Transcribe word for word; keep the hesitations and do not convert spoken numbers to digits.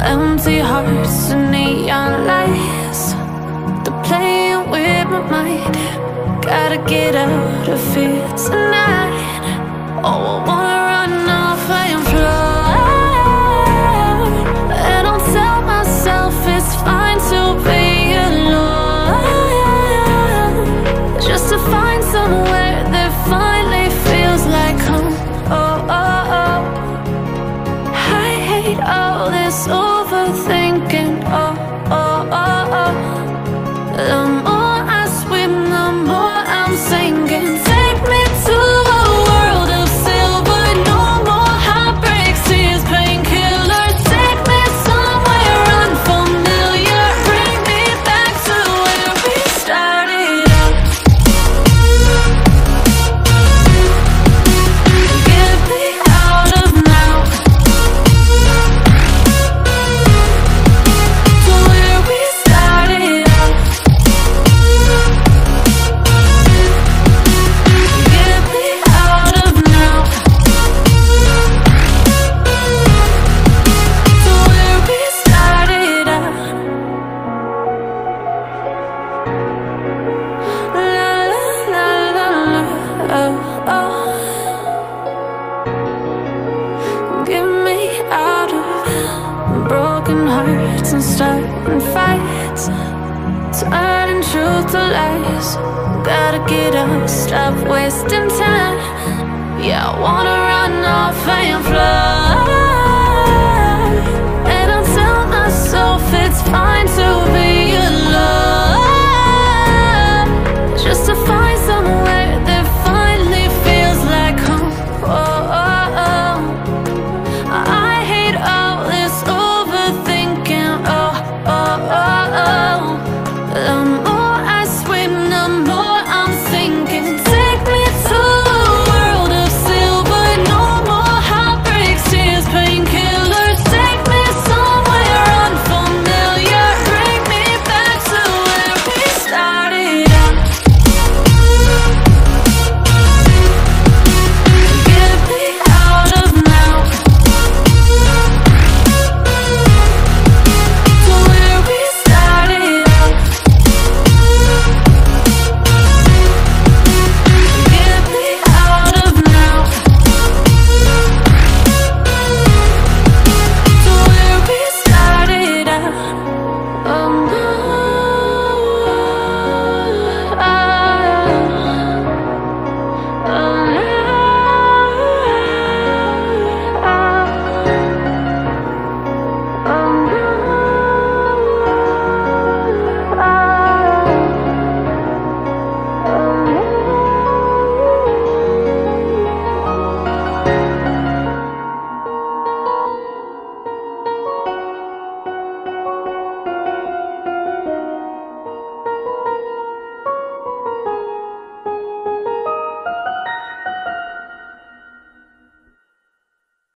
Empty hearts and neon lights, they're playing with my mind. Gotta get out of here tonight. Oh, I wanna run off and fly. And I'll tell myself it's fine to be alone, just to find somewhere that finally feels like home. Oh, oh, oh. I hate all this overthinking. Oh, oh, oh, oh. The more I swim, the more I'm sinking. Take me to a world of silver. No more heartbreaks, tears, painkillers. Take me somewhere unfamiliar. Bring me back to where we started out. Get me out of now, to where we started out. Get me out of now, to where we started out. La la la la la, oh, oh. Get me out of broken hearts and starting fights, turning truth to lies. Gotta get up, stop wasting time. Yeah, I wanna run off and fly.